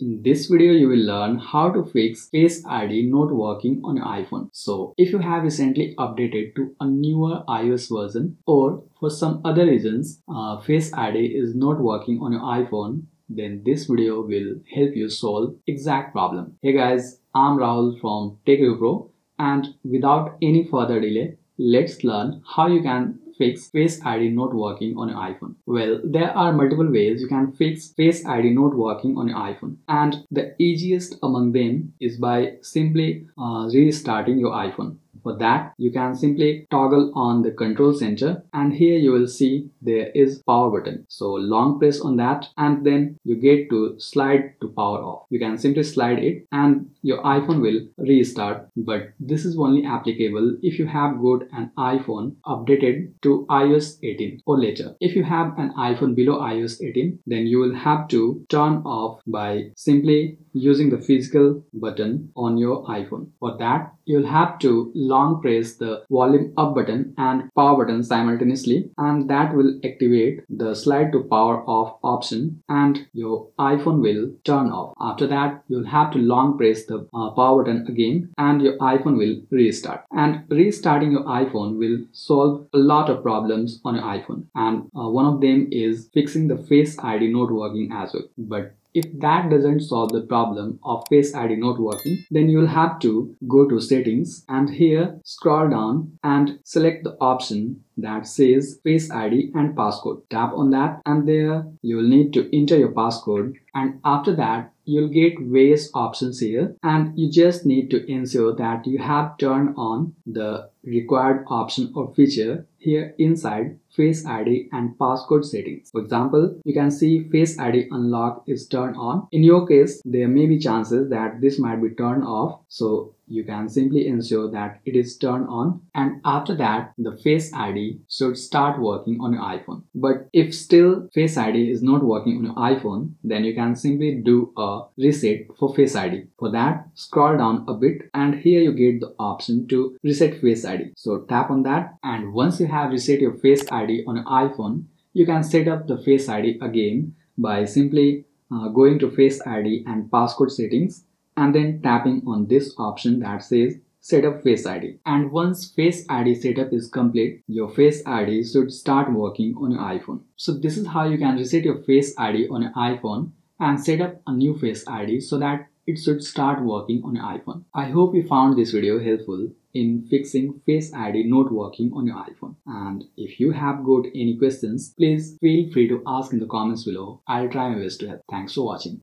In this video, you will learn how to fix Face ID not working on your iPhone. So, if you have recently updated to a newer iOS version or for some other reasons, Face ID is not working on your iPhone, then this video will help you solve exact problem. Hey guys, I'm Rahul from TechReview and without any further delay, let's learn how you can fix Face ID not working on your iPhone. Well, there are multiple ways you can fix Face ID not working on your iPhone, and the easiest among them is by simply restarting your iPhone. For that, you can simply toggle on the control center, and here you will see there is power button. So long press on that and then you get to slide to power off. You can simply slide it and your iPhone will restart, but this is only applicable if you have got an iPhone updated to iOS 18 or later. If you have an iPhone below iOS 18, then you will have to turn off by simply using the physical button on your iPhone. For that, you'll have to long press the volume up button and power button simultaneously, and that will activate the slide to power off option and your iPhone will turn off. After that, you'll have to long press the power button again and your iPhone will restart. And restarting your iPhone will solve a lot of problems on your iPhone, and one of them is fixing the Face ID not working as well. But if that doesn't solve the problem of Face ID not working, then you'll have to go to settings and here scroll down and select the option that says Face ID and passcode. Tap on that and there you will need to enter your passcode, and after that you'll get various options here and you just need to ensure that you have turned on the required option or feature here inside Face ID and passcode settings. For example, you can see Face ID unlock is turned on. In your case, there may be chances that this might be turned off, so you can simply ensure that it is turned on, and after that the Face ID should start working on your iPhone. But if still Face ID is not working on your iPhone, then you can simply do a reset for Face ID. For that, scroll down a bit and here you get the option to reset Face ID. So tap on that, and once you have reset your Face ID on your iPhone, you can set up the Face ID again by simply going to Face ID and passcode settings and then tapping on this option that says set up Face ID. And once Face ID setup is complete, your Face ID should start working on your iPhone. So this is how you can reset your Face ID on your iPhone and set up a new Face ID so that it should start working on your iPhone. I hope you found this video helpful in fixing Face ID not working on your iPhone. And if you have got any questions, please feel free to ask in the comments below. I'll try my best to help. Thanks for watching.